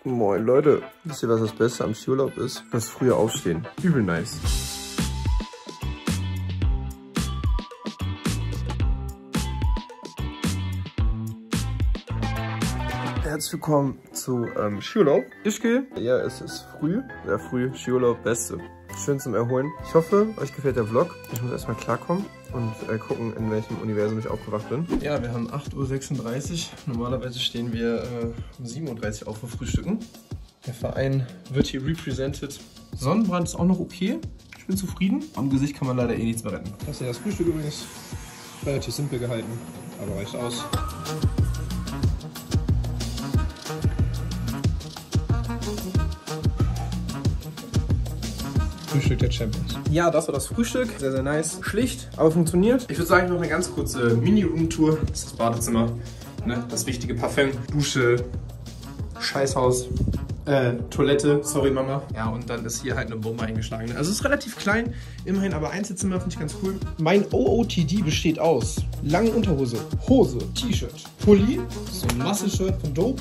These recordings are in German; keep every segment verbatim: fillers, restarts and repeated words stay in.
Moin Leute, wisst ihr, was das Beste am Skiurlaub ist? Das frühe Aufstehen. Übel nice. Herzlich willkommen zu ähm, Skiurlaub. Ich gehe. Ja, es ist früh. Sehr früh. Skiurlaub, Beste. Schön zum Erholen. Ich hoffe, euch gefällt der Vlog. Ich muss erstmal klarkommen und äh, gucken, in welchem Universum ich aufgewacht bin. Ja, wir haben acht Uhr sechsunddreißig. Normalerweise stehen wir äh, um sieben Uhr dreißig auf für Frühstücken. Der Verein wird hier represented. Sonnenbrand ist auch noch okay. Ich bin zufrieden. Am Gesicht kann man leider eh nichts mehr retten. Das ist ja das Frühstück übrigens. Relativ simpel gehalten, aber reicht aus. Frühstück der Champions. Ja, das war das Frühstück. Sehr, sehr nice. Schlicht, aber funktioniert. Ich würde sagen, ich mache eine ganz kurze Mini-Room-Tour. Das ist das Badezimmer. Ne? Das wichtige Parfüm. Dusche. Scheißhaus. Äh, Toilette. Sorry, Mama. Ja, und dann ist hier halt eine Bombe eingeschlagen. Also es ist relativ klein. Immerhin aber Einzelzimmer, finde ich ganz cool. Mein O O T D besteht aus lange Unterhose, Hose, T-Shirt, Pulli, so ein Muscle-Shirt von Dope.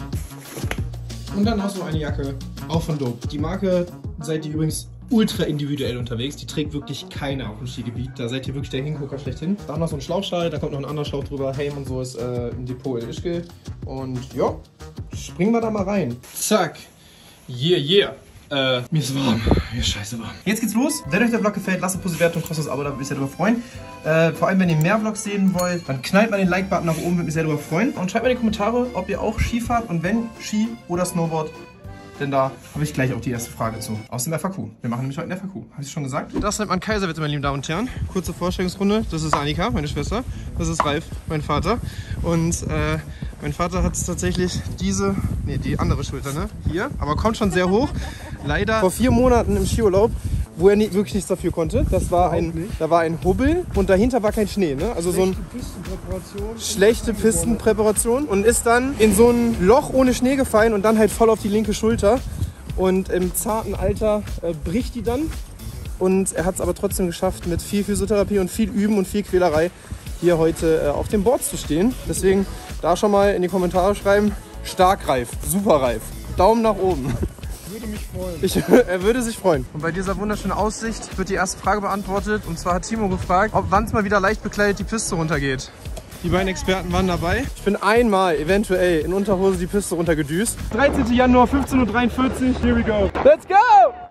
Und dann noch so eine Jacke, auch von Dope. Die Marke seid ihr übrigens ultra individuell unterwegs. Die trägt wirklich keiner auf dem Skigebiet. Da seid ihr wirklich der Hingucker schlechthin. Da noch so ein Schlauchschal, da kommt noch ein anderer Schlauch drüber. Helm und so ist äh, im Depot in Ischgl. Und ja, springen wir da mal rein. Zack. Yeah, yeah. Äh, mir ist warm. Mir ist scheiße warm. Jetzt geht's los. Wenn euch der Vlog gefällt, lasst eine positive Bewertung, kostet das Abo, da würde ich mich sehr darüber freuen. Äh, vor allem, wenn ihr mehr Vlogs sehen wollt, dann knallt mal den Like-Button nach oben, würde mich sehr darüber freuen. Und schreibt mal in die Kommentare, ob ihr auch Ski fahrt und wenn Ski oder Snowboard. Denn da habe ich gleich auch die erste Frage zu. Aus dem F A Q. Wir machen nämlich heute einen F A Q. Habe ich schon gesagt? Das nennt man Kaiserwetter, meine lieben Damen und Herren. Kurze Vorstellungsrunde. Das ist Annika, meine Schwester. Das ist Ralf, mein Vater. Und äh, mein Vater hat tatsächlich diese, nee, die andere Schulter, ne? Hier. Aber kommt schon sehr hoch. Leider vor vier Monaten im Skiurlaub, wo er nie, wirklich nichts dafür konnte. Das war ein, da war ein Hubbel und dahinter war kein Schnee, ne? Also so ein Pistenpräparation. schlechte Pistenpräparation und ist dann in so ein Loch ohne Schnee gefallen und dann halt voll auf die linke Schulter. Und im zarten Alter äh, bricht die dann. Und er hat es aber trotzdem geschafft, mit viel Physiotherapie und viel Üben und viel Quälerei hier heute äh, auf dem Board zu stehen. Deswegen da schon mal in die Kommentare schreiben, stark Reif, super Reif, Daumen nach oben. Würde mich freuen. Ich, er würde sich freuen. Und bei dieser wunderschönen Aussicht wird die erste Frage beantwortet. Und zwar hat Timo gefragt, ob wann es mal wieder leicht bekleidet die Piste runtergeht. Die beiden Experten waren dabei. Ich bin einmal eventuell in Unterhose die Piste runtergedüst. dreizehnten Januar, fünfzehn Uhr dreiundvierzig. Here we go. Let's go!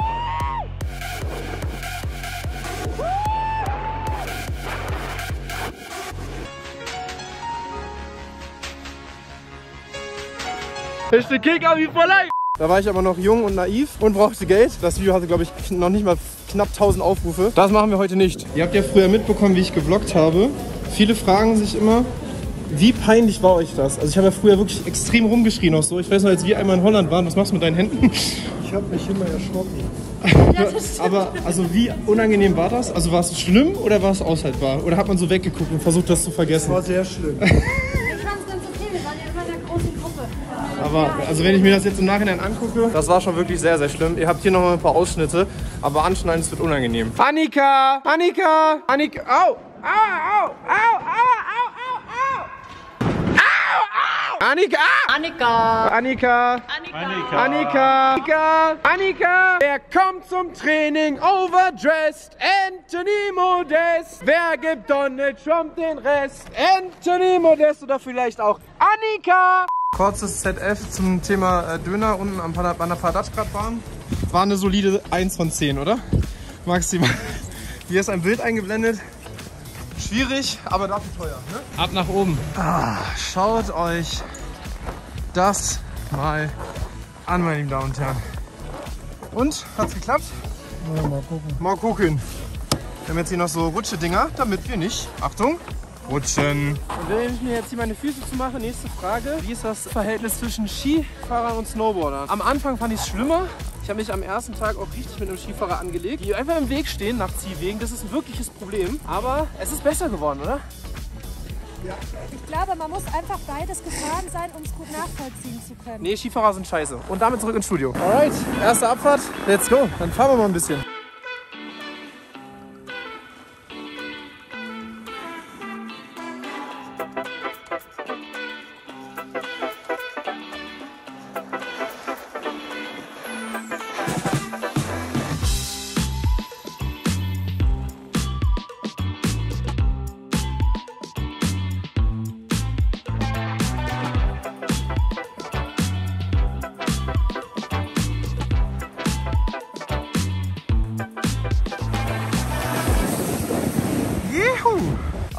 Ich bin Kick wie for life. Da war ich aber noch jung und naiv und brauchte Geld. Das Video hatte, glaube ich, noch nicht mal knapp tausend Aufrufe. Das machen wir heute nicht. Ihr habt ja früher mitbekommen, wie ich gevloggt habe. Viele fragen sich immer, wie peinlich war euch das? Also ich habe ja früher wirklich extrem rumgeschrien auch so. Ich weiß noch, als wir einmal in Holland waren, was machst du mit deinen Händen? Ich habe mich immer erschrocken. Ja, aber also wie unangenehm war das? Also war es schlimm oder war es aushaltbar? Oder hat man so weggeguckt und versucht, das zu vergessen? Das war sehr schlimm. Aber also wenn ich mir das jetzt im Nachhinein angucke, das war schon wirklich sehr, sehr schlimm. Ihr habt hier noch mal ein paar Ausschnitte, aber anschneiden, es wird unangenehm. Annika! Annika! Annika! Au! Au! Au! Au! Au! Au! Au! Au! Annika! Annika! Annika! Annika! Annika! Annika! Annika! Wer kommt zum Training overdressed? Anthony Modest! Wer gibt Donald Trump den Rest? Anthony Modest oder vielleicht auch Annika! Kurzes Z F zum Thema Döner unten am Panapadatschgradbahn. War eine solide eins von zehn, oder? Maximal. Hier ist ein Bild eingeblendet. Schwierig, aber dafür teuer. Ne? Ab nach oben. Ah, schaut euch das mal an, meine lieben Damen und Herren. Und? Hat's geklappt? Ja, mal gucken. Mal gucken. Wir haben jetzt hier noch so Rutschedinger, damit wir nicht, Achtung, rutschen. Und wenn ich mir jetzt hier meine Füße zu mache, nächste Frage. Wie ist das Verhältnis zwischen Skifahrern und Snowboardern? Am Anfang fand ich es schlimmer. Ich habe mich am ersten Tag auch richtig mit einem Skifahrer angelegt, die einfach im Weg stehen nach Ziehwegen. Das ist ein wirkliches Problem. Aber es ist besser geworden, oder? Ja. Ich glaube, man muss einfach beides gefahren sein, um es gut nachvollziehen zu können. Nee, Skifahrer sind scheiße. Und damit zurück ins Studio. Alright, erste Abfahrt. Let's go. Dann fahren wir mal ein bisschen.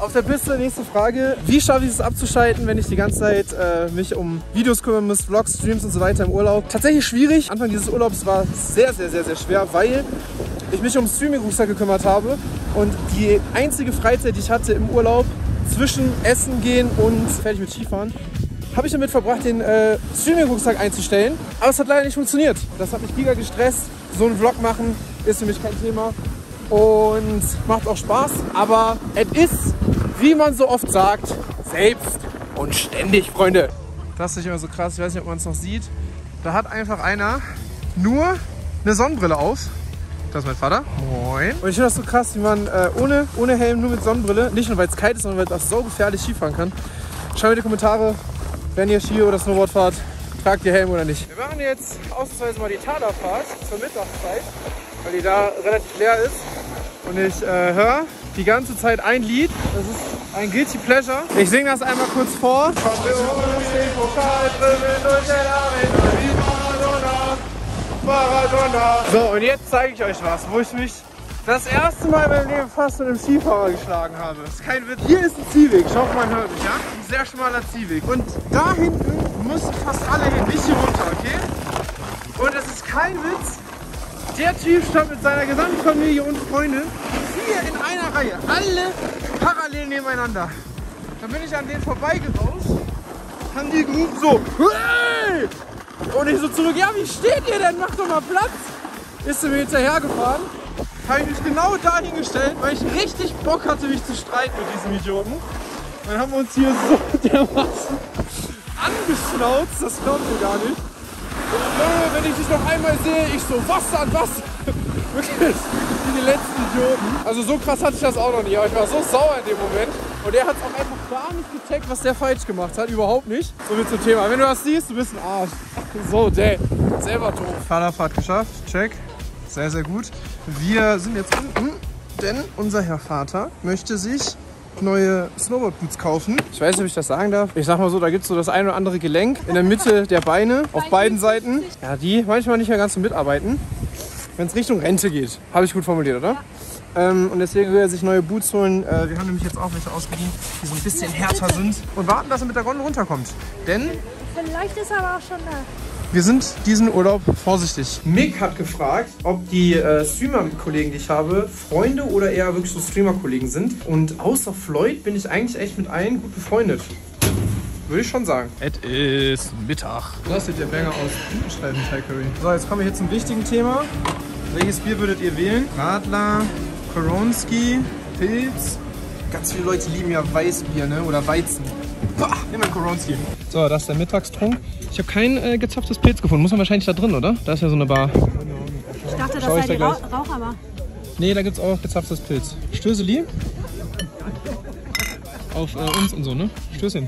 auf der Piste, nächste Frage. Wie schaffe ich es abzuschalten, wenn ich die ganze Zeit äh, mich um Videos kümmern muss, Vlogs, Streams und so weiter im Urlaub? Tatsächlich schwierig. Anfang dieses Urlaubs war sehr, sehr, sehr, sehr schwer, weil ich mich um Streaming-Rucksack gekümmert habe. Und die einzige Freizeit, die ich hatte im Urlaub, zwischen Essen gehen und fertig mit Skifahren, habe ich damit verbracht, den äh, Streaming-Rucksack einzustellen. Aber es hat leider nicht funktioniert. Das hat mich giga gestresst. So einen Vlog machen ist für mich kein Thema. Und macht auch Spaß. Aber es ist, wie man so oft sagt, selbst und ständig, Freunde. Das ist immer so krass. Ich weiß nicht, ob man es noch sieht. Da hat einfach einer nur eine Sonnenbrille auf. Das ist mein Vater. Moin. Und ich finde das so krass, wie man äh, ohne, ohne Helm, nur mit Sonnenbrille, nicht nur weil es kalt ist, sondern weil es auch so gefährlich Skifahren kann. Schreibt mir in die Kommentare, wenn ihr Ski oder Snowboard fahrt, tragt ihr Helm oder nicht. Wir machen jetzt ausnahmsweise mal die Talerfahrt zur Mittagszeit, weil die da relativ leer ist. Und ich äh, höre die ganze Zeit ein Lied. Das ist ein Guilty Pleasure. Ich singe das einmal kurz vor. So, und jetzt zeige ich euch was, wo ich mich das erste Mal in meinem Leben fast mit einem Skifahrer geschlagen habe. Das ist kein Witz. Hier ist ein Ziehweg. Ich hoffe, man hört mich, ja? Ein sehr schmaler Ziehweg. Und da hinten müssen fast alle hin, nicht hier runter, okay? Und das ist kein Witz. Der Typ stand mit seiner gesamten Familie und Freunde hier in einer Reihe. Alle parallel nebeneinander. Dann bin ich an denen vorbeigerauscht. Haben die gerufen so, hey! Und ich so zurück, ja, wie steht ihr denn? Macht doch mal Platz. Ist sie mir hinterhergefahren. Habe ich mich genau dahin gestellt, weil ich richtig Bock hatte, mich zu streiten mit diesem Idioten. Dann haben wir uns hier so dermaßen angeschnauzt, das glaubt ihr gar nicht. Und wenn ich dich noch einmal sehe, ich so, was an was? Wirklich, wie die letzten Idioten. Also so krass hatte ich das auch noch nie, aber ich war so sauer in dem Moment. Und der hat es auch einfach gar nicht gecheckt, was der falsch gemacht hat, überhaupt nicht. So viel zum Thema. Wenn du das siehst, du bist ein Arsch. So, der, selber doof. Fahrerfahrt geschafft, check. Sehr, sehr gut. Wir sind jetzt unten, denn unser Herr Vater möchte sich neue Snowboardboots kaufen. Ich weiß nicht, ob ich das sagen darf. Ich sag mal so, da gibt es so das ein oder andere Gelenk in der Mitte der Beine, auf beiden Seiten. Ja, die manchmal nicht mehr ganz so mitarbeiten, wenn es Richtung Rente geht. Habe ich gut formuliert, oder? Ähm, und deswegen will er sich neue Boots holen. Äh, wir haben nämlich jetzt auch welche ausgeliehen, die so ein bisschen härter sind. Und warten, dass er mit der Gondel runterkommt. Denn Vielleicht ist er aber auch schon da. wir sind diesen Urlaub vorsichtig. Mick hat gefragt, ob die äh, Streamer-Kollegen, die ich habe, Freunde oder eher wirklich so Streamer-Kollegen sind. Und außer Floyd bin ich eigentlich echt mit allen gut befreundet. Würde ich schon sagen. Es ist Mittag. Das sieht der Banger aus. Streifen Thai Curry. So, jetzt kommen wir hier zum wichtigen Thema. Welches Bier würdet ihr wählen? Radler, Koronski, Pilz. Ganz viele Leute lieben ja Weißbier, ne? Oder Weizen. Boah, nehmen wir Koronski. So, das ist der Mittagstrunk. Ich habe kein äh, gezapftes Pilz gefunden. Muss man wahrscheinlich da drin, oder? Da ist ja so eine Bar. Ich dachte, das sei die Rauch Raucherbar. Nee, da gibt es auch gezapftes Pilz. Stößeli. Auf äh, uns und so, ne? Stößchen.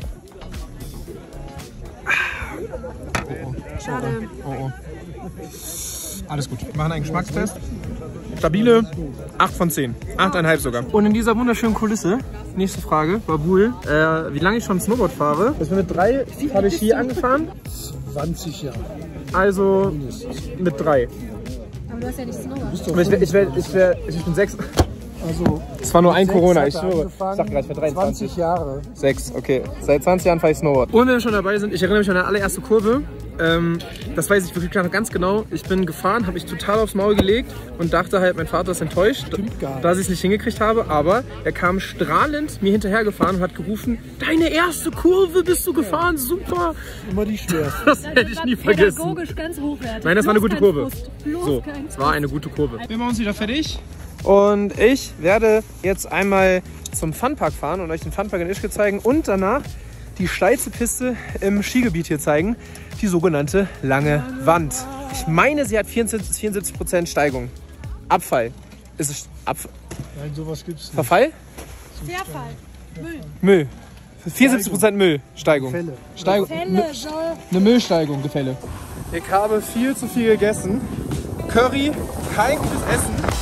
Oh, oh. Schade. Oh, oh. Alles gut. Wir machen einen Geschmackstest. Stabile acht von zehn. acht Komma fünf sogar. Und in dieser wunderschönen Kulisse, nächste Frage, Babul, äh, wie lange ich schon Snowboard fahre. Ich bin mit drei, habe ich hier angefahren. zwanzig Jahre. Also mit drei. Aber du hast ja nicht Snowboard. Ich, ich, ich, ich, ich bin sechs. Also, Es war nur ein Corona, ich hat er schwöre. Ich angefangen, sag gerade, ich war dreiundzwanzig. zwanzig Jahre. Sechs, okay. Seit zwanzig Jahren fahre ich Snowboard. Und wenn wir schon dabei sind, ich erinnere mich an meine allererste Kurve. Ähm, das weiß ich wirklich ganz genau. Ich bin gefahren, habe mich total aufs Maul gelegt und dachte halt, mein Vater ist enttäuscht, dass ich es nicht hingekriegt habe. Aber er kam strahlend mir hinterher gefahren und hat gerufen, deine erste Kurve bist du gefahren, ja. Super. Immer die schwerste. Das hätte ich nie vergessen. Pädagogisch ganz hochwertig. Nein, das war eine gute Kurve. Bloß So, kein es war eine gute Kurve. Wir machen uns wieder fertig. Und ich werde jetzt einmal zum Funpark fahren und euch den Funpark in Ischgl zeigen und danach die steilste Piste im Skigebiet hier zeigen, die sogenannte Lange Wand. Ich meine, sie hat vierundsiebzig Prozent Steigung. Abfall. Ist es Abfall? Nein, sowas gibt's nicht. Verfall? Verfall. Müll. Müll. vierundsiebzig Prozent Müllsteigung. Fälle. Steigung. Fälle, soll. Eine Müllsteigung, Gefälle. Ich habe viel zu viel gegessen. Curry, kein gutes Essen.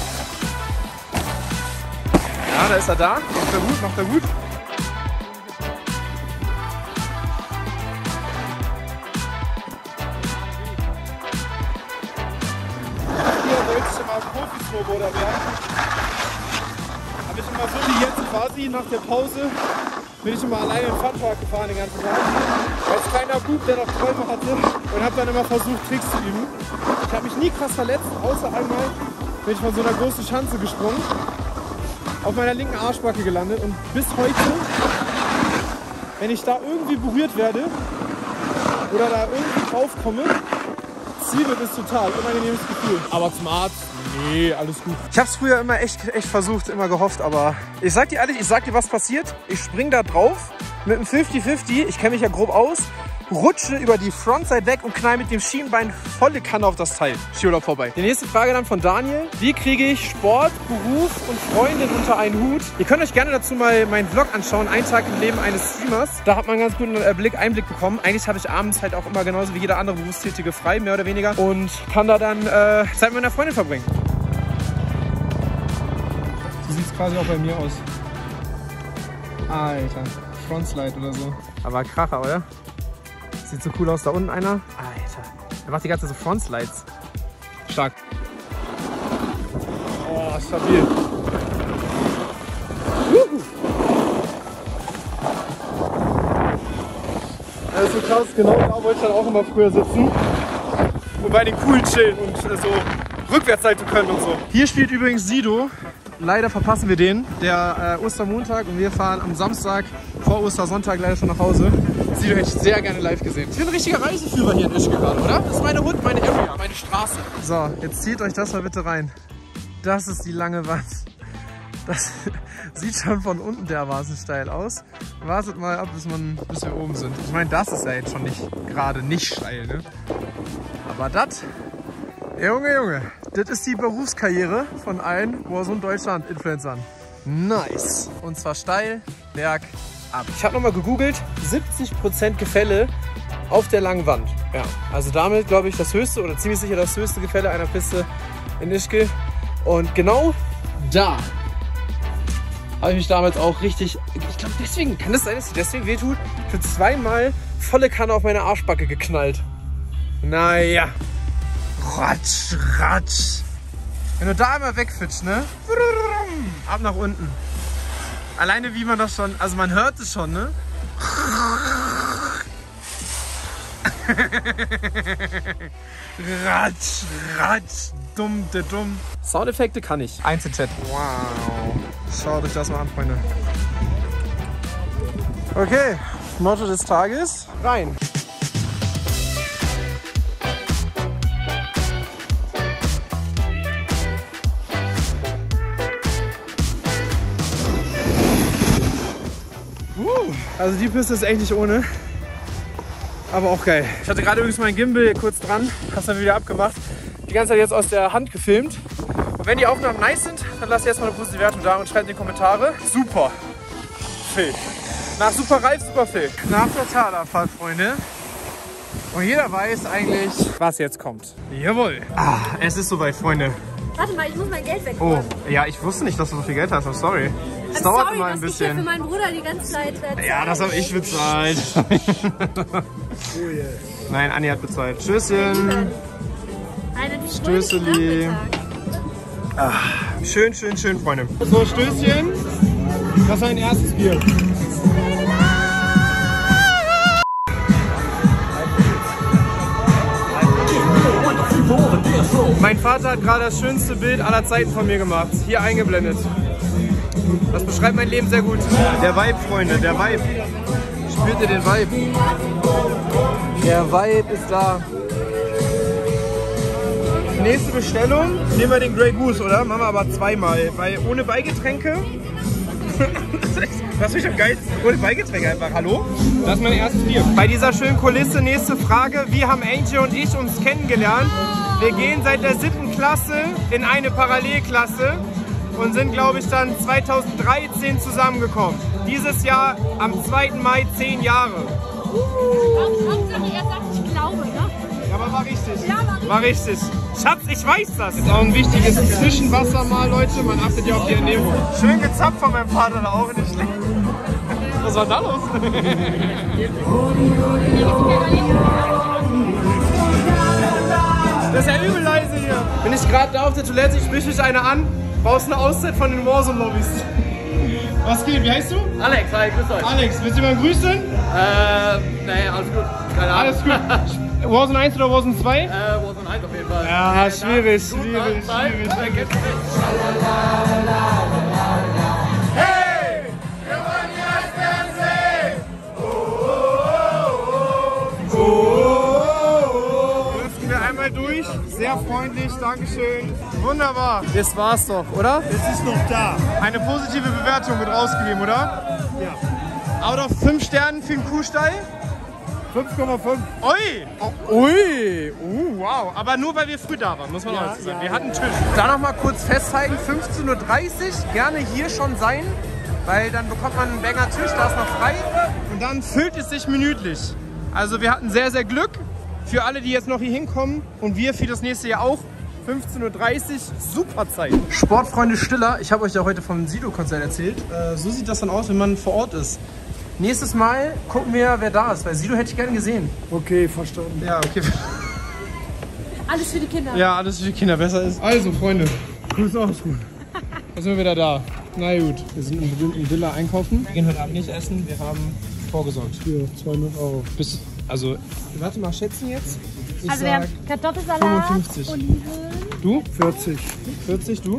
Ja, da ist er da. Macht er gut, macht er gut. Hier wollte ich mal Profi-Snowboarder werden. bin ich immer so wie jetzt quasi nach der Pause, bin ich immer alleine im Funpark gefahren den ganzen Tag. Als kleiner Bub, der noch Träume hatte und habe dann immer versucht, Tricks zu üben. Ich habe mich nie krass verletzt, außer einmal bin ich von so einer großen Schanze gesprungen, auf meiner linken Arschbacke gelandet und bis heute, wenn ich da irgendwie berührt werde oder da irgendwie drauf komme, zwiebelt ist total unangenehmes Gefühl. Aber zum Arzt, nee, alles gut. Ich habe es früher immer echt, echt versucht, immer gehofft, aber ich sag dir ehrlich, ich sag dir, was passiert. Ich spring da drauf mit einem fünfzig fünfzig, ich kenne mich ja grob aus, rutsche über die Frontside weg und knall mit dem Schienbein volle Kanne auf das Teil. Skiurlaub vorbei. Die nächste Frage dann von Daniel. Wie kriege ich Sport, Beruf und Freundin unter einen Hut? Ihr könnt euch gerne dazu mal meinen Vlog anschauen. Ein Tag im Leben eines Streamers. Da hat man einen ganz guten Blick, Einblick bekommen. Eigentlich habe ich abends halt auch immer genauso wie jeder andere Berufstätige frei, mehr oder weniger. Und kann da dann äh, Zeit mit meiner Freundin verbringen. So sieht es quasi auch bei mir aus. Alter, Frontslide oder so. Aber Kracher, oder? Sieht so cool aus, da unten einer. Alter, der macht die ganze Zeit so Frontslides. Stark. Oh, stabil. Juhu. Das ist so krass, genau da wollte ich dann auch immer früher sitzen. Und bei den coolen chillen und äh, so rückwärts halten können und so. Hier spielt übrigens Sido. Leider verpassen wir den, der äh, Ostermontag, und wir fahren am Samstag vor Ostersonntag leider schon nach Hause. Sido hätte ich sehr gerne live gesehen. Ich bin ein richtiger Reiseführer hier in Ischgl gerade, oder? Das ist meine Hut, meine Area, meine Straße. So, jetzt zieht euch das mal bitte rein. Das ist die lange Wand. Das sieht schon von unten dermaßen steil aus. Wartet mal ab, bis, man, bis wir oben sind. Ich meine, das ist ja jetzt schon nicht gerade nicht steil, ne? Aber das... Junge, Junge, das ist die Berufskarriere von allen Warzone Deutschland-Influencern. Nice. Und zwar steil, bergab. Ich habe nochmal gegoogelt, siebzig Prozent Gefälle auf der langen Wand. Ja, also damit glaube ich das höchste oder ziemlich sicher das höchste Gefälle einer Piste in Ischgl. Und genau da habe ich mich damals auch richtig, ich glaube deswegen, kann das sein, dass es deswegen wehtut, für zweimal volle Kanne auf meine Arschbacke geknallt. Naja. Ratsch, ratsch. Wenn du da einmal wegfitschst, ne? Ab nach unten. Alleine wie man das schon, also man hört es schon, ne? Ratsch, ratsch, dumm, der dumm. Soundeffekte kann ich. Einzelchat. Wow. Schaut euch das mal an, Freunde. Okay, Motto des Tages. Rein. Also die Piste ist echt nicht ohne, aber auch geil. Ich hatte gerade übrigens meinen Gimbal kurz dran, hab's dann wieder abgemacht. Die ganze Zeit jetzt aus der Hand gefilmt. Und wenn die Aufnahmen nice sind, dann lasst ihr erstmal eine positive Wertung da und schreibt in die Kommentare. Super Phil. Nach super Ralf, super Phil. Nach der Talabfahrt, Freunde. Und jeder weiß eigentlich, was jetzt kommt. Jawohl. Ah, es ist soweit, Freunde. Warte mal, ich muss mein Geld wegholen. Oh, ja, ich wusste nicht, dass du so viel Geld hast. I'm sorry. Es I'm dauert sorry, immer ein dass bisschen. Ich hier für meinen Bruder die ganze Zeit äh, Ja, das habe ich bezahlt. Oh yeah. Nein, Anni hat bezahlt. Tschüsschen. Einen Stößeli. Ah, schön, schön, schön, Freunde. So, Stößchen. Das ist ein erstes Bier. Mein Vater hat gerade das schönste Bild aller Zeiten von mir gemacht. Hier eingeblendet. Das beschreibt mein Leben sehr gut. Der Vibe, Freunde, der Vibe. Spürt ihr den Vibe? Der Vibe ist da. Nächste Bestellung. Nehmen wir den Grey Goose, oder? Machen wir aber zweimal. Weil ohne Beigetränke. Das ist am geilsten. Ohne Beigetränke einfach. Hallo? Das ist mein erstes Bier. Bei dieser schönen Kulisse, nächste Frage. Wie haben Angel und ich uns kennengelernt? Wir gehen seit der siebten Klasse in eine Parallelklasse und sind, glaube ich, dann zweitausenddreizehn zusammengekommen. Dieses Jahr am zweiten Mai zehn Jahre. Hauptsache, er sagt, ich glaube, ne? Ja, aber war richtig. Ja, war richtig. War richtig. Schatz, ich weiß das. Das ist auch ein wichtiges Zwischenwasser mal, Leute. Man achtet ja auf die Ernährung. Schön gezapft von meinem Vater da auch nicht schlecht. Was war da los? Das ist ja übel leise hier. Bin ich gerade da auf der Toilette, ich sprich mich eine an. Brauchst eine Auszeit von den Warzone-Lobbys. Was geht? Wie heißt du? Alex, hi, grüß euch. Alex, willst du mal grüßen? Äh, nee, alles gut. Keine Ahnung. Alles gut. Warzone eins oder Warzone zwei? Äh, Warzone eins auf jeden Fall. Ja, schwierig, Gut, schwierig, Zeit, schwierig. Zeit, kennst du mich? Hey! Wir wollen jetzt Fernsehen! Oh, oh, oh. Jetzt gehen wir einmal durch. Sehr freundlich, Dankeschön. Wunderbar. Das war's doch, oder? Es ist noch da. Eine positive Bewertung wird rausgegeben, oder? Ja. Out of fünf Sternen für den Kuhstall? fünf Komma fünf. Ui! Oh, ui! Uh, wow. Aber nur weil wir früh da waren, muss man Ja, auch dazu sagen. ja, wir ja. hatten einen Tisch. Da noch mal kurz festhalten, fünfzehn Uhr dreißig, gerne hier schon sein, weil dann bekommt man einen Banger Tisch, da ist noch frei. Und dann füllt es sich minütlich. Also wir hatten sehr, sehr Glück. Für alle, die jetzt noch hier hinkommen und wir für das nächste Jahr auch. fünfzehn Uhr dreißig, super Zeit. Sportfreunde Stiller, ich habe euch ja heute vom Sido-Konzert erzählt. Äh, so sieht das dann aus, wenn man vor Ort ist. Nächstes Mal gucken wir, wer da ist, weil Sido hätte ich gerne gesehen. Okay, verstanden. Ja, okay. Alles für die Kinder. Ja, alles für die Kinder besser ist. Also, Freunde, Grüß aus, gut. da sind wir wieder da. Na gut, wir sind in Villa einkaufen. Wir gehen heute Abend nicht essen, wir haben vorgesorgt. Hier, zweihundert Euro. Bis, also, warte mal, schätzen jetzt. Ich Also wir sag haben Kartoffelsalat, fünfundfünfzig. Oliven, Du? vierzig. vierzig, du?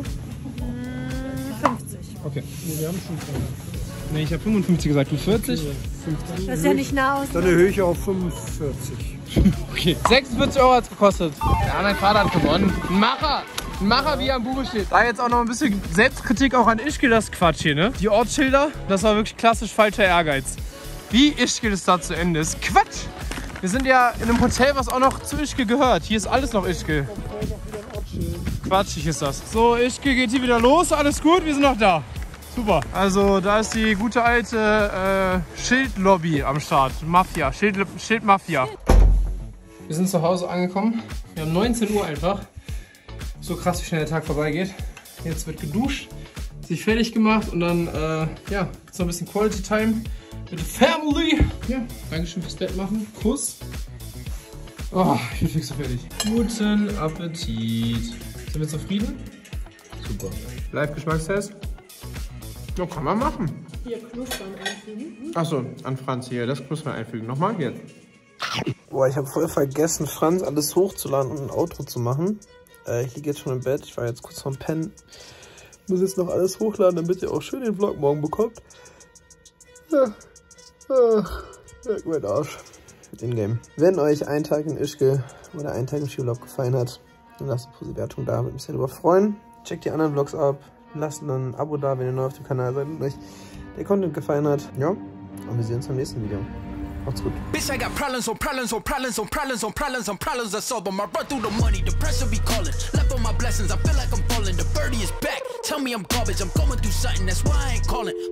fünfzig. Okay. Nee, wir haben schon Nee, ich habe fünfundfünfzig gesagt, du vierzig? Das ist ja nicht nah aus. Dann erhöhe ich auf fünfundvierzig. Okay. sechsundvierzig Euro hat es gekostet. Ja, mein Vater hat gewonnen. Ein Macher! Ein Macher, wie er am Buche steht. Da jetzt auch noch ein bisschen Selbstkritik auch an Ischgl, das Quatsch hier, ne? Die Ortsschilder, das war wirklich klassisch falscher Ehrgeiz. Wie Ischgl es da zu Ende ist. Quatsch! Wir sind ja in einem Hotel, was auch noch zu Ischgl gehört. Hier ist alles noch Ischgl. Quatschig ist das. So, Ischgl geht hier wieder los. Alles gut, wir sind noch da. Super. Also da ist die gute alte äh, Schildlobby am Start. Mafia, Schild, Schildmafia. Wir sind zu Hause angekommen. Wir haben neunzehn Uhr einfach. So krass, wie schnell der Tag vorbeigeht. Jetzt wird geduscht, sich fertig gemacht und dann äh, ja, gibt es noch ein bisschen Quality Time mit der Family. Ja, Dankeschön fürs Bett machen. Kuss. Oh, ich bin fix und fertig. Guten Appetit. Sind wir zufrieden? Super. Live Geschmackstest? Ja, kann man machen. Hier Knuspern einfügen. Achso, an Franz hier, das Knuspern einfügen. Nochmal jetzt. Boah, ich habe voll vergessen, Franz alles hochzuladen und ein Outro zu machen. Äh, ich liege jetzt schon im Bett, ich war jetzt kurz vorm Pennen. Muss jetzt noch alles hochladen, damit ihr auch schön den Vlog morgen bekommt. Ja, ach, leck mein Arsch. In-game. Wenn euch ein Tag in Ischgl oder ein Tag im Skiurlaub gefallen hat, dann lasst eine Bewertung da, würde mich sehr darüber freuen. Checkt die anderen Vlogs ab. Lasst dann ein Abo da, wenn ihr neu auf dem Kanal seid und euch der Content gefallen hat. Ja, und wir sehen uns beim nächsten Video. Macht's gut. Bitch, I got problems on problems on problems on problems on problems on problems I solve them. I run through the money, the pressure be calling. Left on my blessings, I feel like I'm falling. The birdie is back. Tell me I'm garbage, I'm going through something, that's why I ain't calling.